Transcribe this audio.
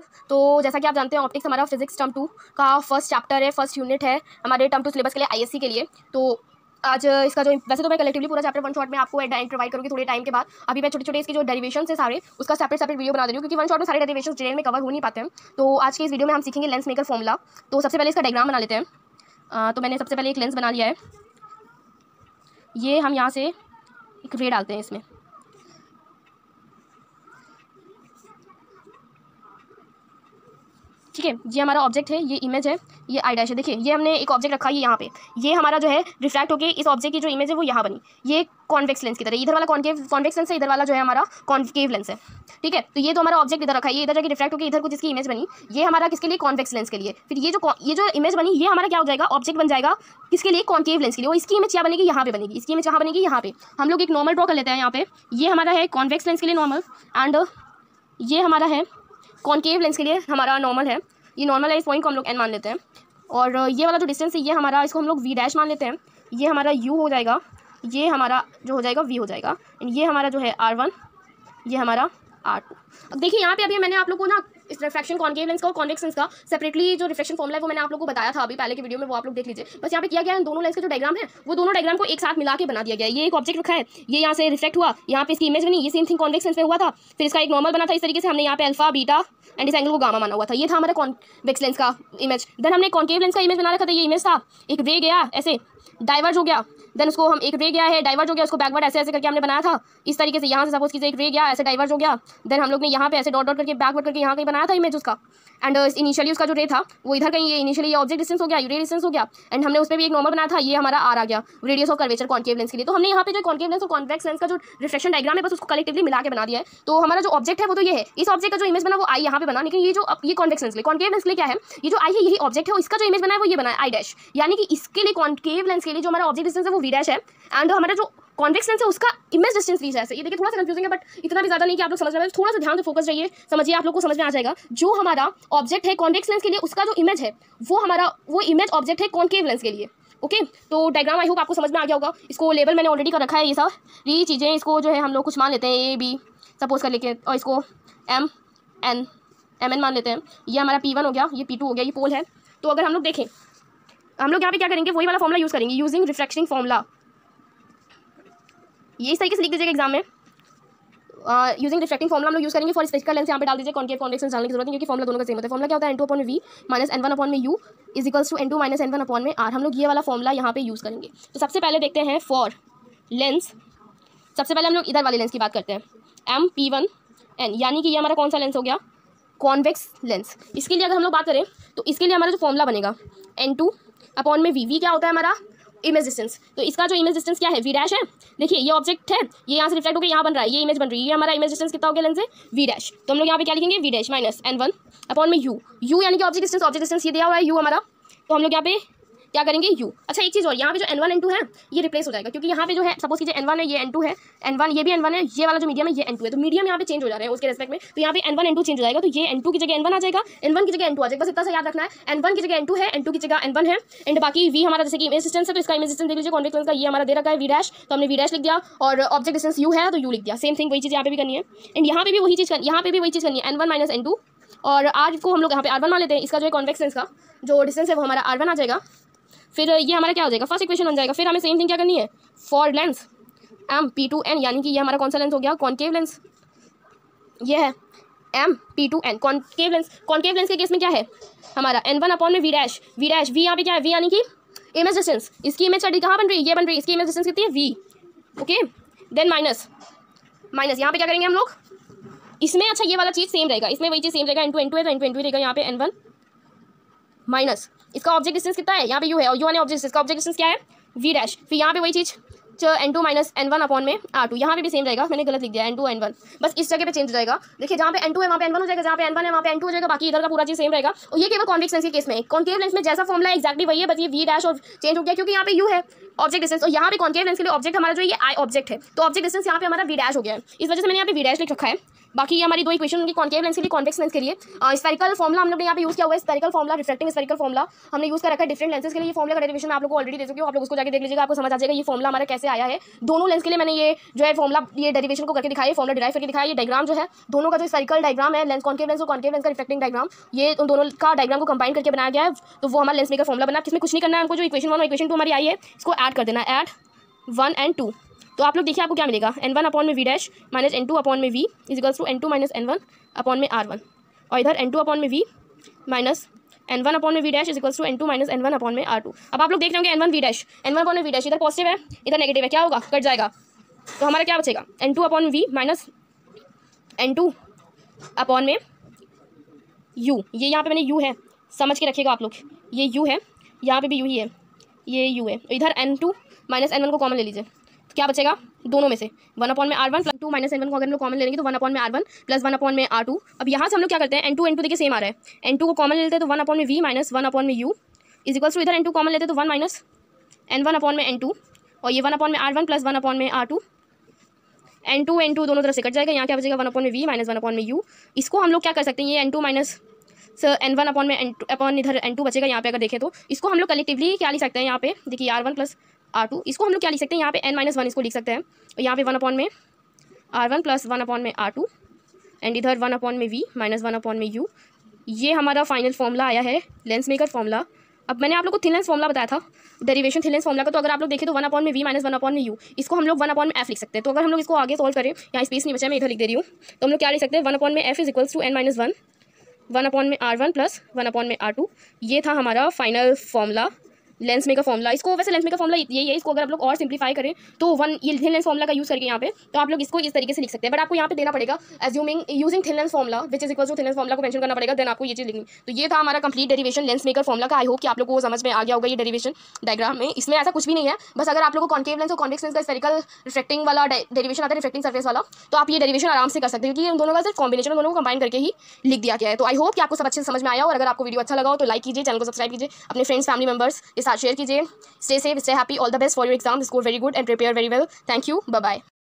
तो जैसा कि आप जानते हैं ऑप्टिक्स हमारा फिजिक्स टर्म 2 का फर्स्ट चैप्टर है, फर्स्ट यूनिट है हमारे टर्म 2 सिलेबस के लिए आईएससी के लिए। तो आज इसका जो वैसे तो मैं कलेक्टिवली पूरा चैप्टर वन शॉट में आपको प्रोवाइड करूँगी थोड़े टाइम के बाद। अभी मैं छोटे छोटे इसके जो डेरिवेशन है सारे उसका सेपरेट वीडियो बना दे रही हूँ, क्योंकि वन शॉट में सारे डेरिवेशन डिटेल में कवर हो नहीं पाते हैं। तो आज के इस वीडियो में हम सीखेंगे लेंस मेकर फॉर्मूला। तो सबसे पहले इसका डायग्राम बना लेते हैं। तो मैंने सबसे पहले एक लेंस बना लिया है। ये हम यहाँ से एक रे डालते हैं इसमें। ठीक है, ये हमारा ऑब्जेक्ट है, ये इमेज है, ये आई डैश है। देखिए ये हमने एक ऑब्जेक्ट रखा है यहाँ पे, ये हमारा जो है रिफ्रैक्ट होकर इस ऑब्जेक्ट की जो इमेज है वो यहाँ बनी। ये कॉन्वेक्स लेंस की तरह, इधर वाला कॉन्वेक्स लेंस है, इधर वाला जो है हमारा कॉन्केव लेंस है। ठीक है, तो ये तो हमारा ऑब्जेक्ट इधर रखा है, ये इधर जाके रिफ्रैक्ट होकर इधर कुछ इसकी इमेज बनी। ये हमारा किसके लिए? कॉन्वेक्स लेंस के लिए। फिर ये जो इमेज बनी ये हमारा क्या हो जाएगा? ऑब्जेक्ट बन जाएगा किसके लिए? कॉन्केव लेंस के लिए। और इसकी इमेज क्या बनेगी? यहाँ पे बनेगी। इसकी इमेज यहाँ बनेगी, यहाँ पे। हम लोग एक नॉर्मल ड्रॉ कर लेते हैं यहाँ पे। ये हमारा है कॉन्वेक्स लेंस के लिए नॉर्मल, एंड ये हमारा है कॉन्केव लेंस के लिए हमारा नॉर्मल है। ये नॉर्मल है, इस पॉइंट को हम लोग एन मान लेते हैं। और ये वाला जो डिस्टेंस है ये हमारा, इसको हम लोग वी डैश मान लेते हैं। ये हमारा यू हो जाएगा, ये हमारा जो हो जाएगा वी हो जाएगा, एंड ये हमारा जो है R1, ये हमारा R2। अब देखिए यहाँ पे अभी मैंने आप लोग को ना इस रिफ्रैक्शन कॉन्केव लेंस का और कॉन्वेक्स लेंस का सेपरेटली जो रिफ्लेक्शन फॉर्मूला है वो मैंने आप लोग को बताया था अभी पहले की वीडियो में, वो आप लोग देख लीजिए। बस यहाँ पे किया गया है दोनों लेंस का जो डायग्राम है वो दोनों डायग्राम को एक साथ मिला के बना दिया गया है। ये एक ऑब्जेक्ट रखा है, ये यहाँ से रिफ्लेक्ट हुआ, यहाँ पे इसकी इमेज बनी, ये सेम थिंग कॉन्वेक्स लेंस में हुआ था। फिर इसका एक नॉर्मल बना था इस तरीके से, हमने यहाँ पे अल्फा बीटा एंड इस एंगल को गामा माना हुआ था। ये था हमारा कॉन्वेक्स लेंस का इमेज। देन हमने कॉन्केव लेंस का इमेज बना रखा था, ये इमेज था, एक रे गया ऐसे डाइवर्ज हो गया, देन उसको हम एक रे गया है डाइवर्ज हो गया, उसको बैकवर्ड ऐसे ऐसे करके हमने बनाया था इस तरीके से। यहाँ से सपोज कीजिए एक रे गया ऐसे डाइवर्ज हो गया, देन हम लोग ने यहाँ पे ऐसे डॉट डॉट करके बैकवर्ड करके यहाँ कहीं बनाया था इमेज उसका। एंड इनिशियली उसका जो रे था वो इधर कहीं, ये इनिशियली ये ऑब्जेक्ट डिस्टेंस हो गया, रे डिस्टेंस हो गया, एंड हमने उस पर भी एक नॉर्मल बनाया था, ये हमारा आर आ गया, radius of curvature concave lens के लिए। तो हमने यहाँ पे जो कॉन्केव लेंस और कॉन्वेक्स लेंस का जो रिफ्लेक्शन डायग्राम है बस उसको कलेक्टिवली मिला के बना दिया है। तो हमारा जो ऑब्जेक्ट है वो तो ये है, इस ऑब्जेक्ट का जो इमेज बना वो आई यहाँ पे बना, लेकिन ये जो ये कॉन्वेक्स लेंस के लिए, कॉन्केव लेंस के लिए क्या है, ये जो आई है यही ऑब्जेक्ट है, इसका जो इमेज बना है वो ये बना है आई डैश। यानी कि इसके लिए कॉन्केव लेंस के लिए जो हमारा ऑब्जेक्ट डिस्टेंस है वो वी डैश है, एंड हमारा जो कॉन्वेक्स लेंस है उसका इमेज डिस्टेंस वी है। ये देखिए थोड़ा सा कंफ्यूजिंग है बट इतना भी ज्यादा नहीं कि आप लोग समझ रहे हैं, थोड़ा सा ध्यान से फोकस रहिए, समझिए, आप लोग को समझ में आ जाएगा। जो हमारा ऑब्जेक्ट है कॉन्वेक्स लेंस के लिए उसका जो इमेज है वो इमेज ऑब्जेक्ट है कॉन्केव लेंस के लिए। ओके, तो डायग्राम आई होप आपको समझ में आ गया होगा। इसको लेबल मैंने ऑलरेडी कर रखा है, ये सारी चीज़ें, इसको जो है हम लोग कुछ मान लेते हैं A B सपोज कर लेके, और इसको MN मान लेते हैं। ये हमारा P1 हो गया, ये P2 हो गया, ये पोल है। तो अगर हम लोग देखें, हम लोग यहाँ पे क्या करेंगे, वही वाला फॉर्मूला यूज़ करेंगे, यूजिंग रिफ्रैक्शन फॉर्मूला। ये इस तरीके से लिख दीजिएगा एग्जाम में, यूजिंग रिफ्रैक्टिंग फॉर्मूला हम लोग यूज़ करेंगे फॉर स्पेसिफिकल लेंस। यहाँ पे डाल दीजिए कॉन्केव कॉन्वेक्स लेंस डालने की जरूरत नहीं, क्योंकि फॉर्मूला दोनों का सेम होता है। फॉर्मूला क्या होता है? N2/V minus N1/mu is equals to N2 minus N1/R। हम लोग ये वाला फॉर्मूला यहाँ पे यूज़ करेंगे। तो सबसे पहले देखते हैं फॉर लेंस, सबसे पहले हम लोग इधर वाले लेंस की बात करते हैं, MP1N, यानी कि ये हमारा कौन सा लेंस हो गया? Convex lens. इसके लिए अगर हम लोग बात करें तो इसके लिए हमारा जो फॉर्मूला बनेगा N2/V। V क्या होता है हमारा? Image distance. तो इसका जो इमेज डिस्टेंस क्या है? वी डैश है। देखिए ये ऑब्जेक्ट है, ये यहाँ से रिफ्लेक्ट होकर यहाँ बन रहा है, ये इमेज बन रही है, ये हमारा इमेज डिस्टेंस कितना हो गया लेंस से? V dash. तो हम लोग यहाँ पे क्या लिखेंगे? We dash minus N1/U। You यानी कि ऑब्जेक्ट डिस्टेंस ये दिया हुआ है यू हमारा, तो हम लोग यहाँ पे क्या करेंगे? यू। अच्छा एक चीज़ और, यहाँ पे जो N1 N2 है ये रिप्लेस हो जाएगा, क्योंकि यहाँ पे जो है सपोज कीजिए N1 है, ये N2 है, N1 ये भी N1 है, ये वाला जो मीडियम है ये N2 है, तो मीडियम यहाँ पे चेंज हो जा रहे हैं उसके रेस्पेक्ट में। तो यहाँ पे N1 N2 चेंज हो जाएगा, तो ये N2 की जगह N1 आ जाएगा, N1 की जगह N2 आ जाएगा। बस इतना सा याद रखना है, N1 की जगह N2 है, N2 की जगह N1 है, एंड बाकी V हमारा जैसे कि इमेज डिस्टेंस है, तो इसका इमेज डिस्टेंस देख लीजिए कॉन्वेक्स लेंस का, ये हमारा दे रखा है वी डैश, तो हमने वी डैश लिख दिया, और ऑब्जेक्ट डिस्टेंस U है तो U लिख दिया। सेम थिंग वही चीज़ यहाँ पे भी करनी है, एंड यहाँ पे भी वही चीज़ करनी है, N1 माइनस N2, और R को हम लोग यहाँ पे R1 मान लेते हैं। इसका जो है कॉन्वेक्स लेंस का जो डिस्टेंस है वो हमारा R1 आ जाएगा। फिर ये हमारा क्या हो जाएगा? फर्स्ट इक्वेशन बन जाएगा। फिर हमें सेम थिंग क्या करनी है? फॉर लेंस MP2N, यानी कि ये हमारा कौन सा लेंस हो गया? Concave lens. ये है MP2N concave lens. Concave lens के केस में क्या है हमारा? N1/V dash. We dash, V यहाँ पे क्या है? V यानी कि इमेज डिस्टेंस। इसकी इमेज स्टडी कहाँ बन रही है? ये बन रही है, इसकी इमेज डिस्टेंस कितनी है? V। ओके, देन माइनस यहाँ पे क्या करेंगे हम लोग? इसमें अच्छा ये वाला चीज़ सेम रहेगा, इसमें वही चीज़ सेम रहेगा, N2 N2 है तो N2 N2 रहेगा, यहाँ पे N1 माइनस इसका ऑब्जेक्ट डिस्टेंस कितना है? यहाँ पे U है, और U वाले ऑब्जेक्ट इसका ऑब्जेक्ट डिस्टेंस क्या है? V dash. फिर यहाँ पे वही चीज़ N2 माइनस N1/R2, यहाँ पे भी सेम रहेगा, मैंने गलत लिख दिया N2 N1, बस इस जगह पे चेंज हो जाएगा। देखिए जहाँ पे N2 है वहाँ पे N1 हो जाएगा, जहाँ पे N1 है वहाँ पे N2 हो जाएगा, बाकी इधर का पूरा चीज़ सेम रहेगा। और ये केवल कॉन्वेक्स लेंस के केस में, कॉन्केव लेंस में जैसा फॉर्मूला एक्जैक्टली वही है, बस ये V डैश और चेंज हो गया, क्योंकि यहाँ पे U है ऑब्जेक्ट डिस्टेंस, और यहाँ पे कॉन्केव लेंस के लिए ऑब्जेक्ट हमारा जो ये I ऑब्जेक्ट है, तो ऑब्जेक्ट डिस्टेंस यहाँ पे हमारा V डैश हो गया है, इस वजह से मैंने यहाँ पे V डैश लिख रखा है। बाकी ये हमारी दो इक्वेशन उनकी कॉन्केव लेंस के लिए, कॉन्वेक्स लेंस के लिए। स्फेरिकल फॉर्मुला हम लोग ने यहाँ पे यूज़ किया हुआ है, spherical formula, refracting spherical formula हमने यूज़ कर रखा है डिफरेंट लेंसेज के लिए। ये फॉर्मुला का डेरिवेशन आप लोग को ऑलरेडी दे चुके हो, आप लोग उसको जाके देख लीजिएगा, आपको समझ आ जाएगा ये फॉर्मुला हमारा कैसे आया है। दोनों लेंस के लिए मैंने ये जो है फॉर्मुला, ये डेरिवेशन को करके दिखाया, फॉर्मुला डिराइव करके दिखाया। ये डायग्राम जो है दोनों का जो स्फेरिकल डायग्राम है, लेंस कॉन्केव लेंस और कॉन्केव लेंस का रिफ्रैक्टिंग डायग्राम, ये उन दोनों का डायग्राम को कंबाइन करके बनाया गया है, तो वो हमारा लेंस मेकर फॉर्मुला बना। इसमें कुछ नहीं करना है हमको, जो इक्वेशन 1 और इक्वेशन 2 हमारी आई है इसको ऐड कर देना है, ऐड 1 and 2। तो आप लोग देखिए आपको क्या मिलेगा, n1 अपॉन में v dash minus n2 upon में v is equals to n2 minus n1 upon में r1, और इधर n2 अपॉन में v माइनस n1 अपॉन में v dash is equals to n2 minus n1 upon में r2। अब आप लोग देख रहे होंगे n1 v dash, n1 upon में v डैश इधर पॉजिटिव है इधर नेगेटिव है, क्या होगा, कट जाएगा, तो हमारा क्या बचेगा n2 upon v minus n2 upon में u। ये यहाँ पे मैंने u है, समझ के रखिएगा आप लोग, ये u है, यहाँ पे भी u ही है, ये u है, इधर n2 माइनस n1 को कॉमन ले लीजिए, तो क्या बचेगा दोनों में से 1 अपॉन में r1 प्लस 2 माइनस n1 को अगर हम लोग कॉमन ले लेंगे तो 1 अपॉन में r1 प्लस 1 अपॉन में r2। अब यहाँ से हम लोग क्या करते हैं, n2 देखिए सेम आ रहा है, n2 को कॉमन ले लेते हैं तो 1 अपॉन में v माइनस 1 अपॉन में u इज इक्वल्स टू इधर n2 कॉमन लेते हैं तो 1 माइनस n1 अपॉन में n2, और ये 1 अपॉन में r1 प्लस 1 अपॉन में r2, n2 दोनों तरफ से कट जाएगा, यहाँ क्या बचेगा 1 अपॉन में v माइनस 1 अपॉन में u। इसको हम लोग क्या कर सकते हैं, ये n2 माइनस n1 अपॉन में n2 अपॉन इधर n2 बचेगा, यहाँ पे अगर देखें तो इसको हम लोग कलेक्टिवली क्या लिख सकते हैं, यहाँ पे देखिए r1 प्लस r2, इसको हम लोग क्या लिख सकते हैं, यहाँ पे n-1 इसको लिख सकते हैं, और यहाँ पे 1 अपॉन में r1 प्लस 1 अपॉन में r2 एंड इधर 1 अपॉन में v माइनस 1 अपॉन में u। ये हमारा फाइनल फॉर्मुला आया है लेंस मेकर फॉर्मुला। अब मैंने आप लोग को थिन लेंस फॉर्मुला बताया था, डेरिवेशन थिन लेंस फॉर्मुला का, तो अगर आप लोग देखें तो 1 अपॉन में v माइनस 1 अपॉन में u, इसको हम लोग 1 अपॉन में f लिख सकते हैं। तो अगर हम लोग इसको आगे सॉल्व करें, यहाँ स्पेस नहीं बचा, मैं इधर लिख दे रही हूँ, तो हम लोग क्या लिख सकते हैं, 1 अपॉन में f is equals to n minus 1 upon में r1 प्लस 1 अपॉन में r2। ये था हमारा final formula lens maker formula. इसको वैसे लेंस मेकर फॉर्मुला यही है, इसको अगर आप लोग और सिंप्लीफाई करें तो ये थिन लेंस फॉर्मुला का यूज़ करके यहाँ पे, तो आप लोग इसको इस तरीके से लिख सकते हैं, बट आपको यहाँ पे देना पड़ेगा assuming using thin lens formula which is equal to thin lens formula को मेंशन करना पड़ेगा, देन आपको ये चीज़ लिखनी। तो ये था हमारा complete derivation lens maker formula का। आई होप कि आप लोग को समझ में आ गया होगा ये डेरिवेशन डायग्राम में। इसमें ऐसा कुछ भी नहीं है, बस अगर आप लोग को कॉन्केव लेंस और कॉन्वेक्स लेंस का स्फेरिकल रिफ्लेक्टिंग वाला डेरिवेशन आता है, रिफ्लेक्टिंग सर्फेस वाला, तो आप ये डेरिवेशन आराम से कर सकते हैं, क्योंकि उन दोनों का सिर्फ कॉम्बिनेशन, दोनों को कंबाइन करके ही लिख दिया गया है। तो आई होप कि आपको सब अच्छे से समझ में आया, और अगर आपको वीडियो अच्छा लगा हो तो लाइक कीजिए, चैनल को सब्सक्राइब कीजिए, अपने फ्रेंड्स फैमिली मेंबर्स के साथ शेयर कीजिए। Stay safe, stay happy, all the best for your exams, score very good and prepare very well. Thank you, bye bye.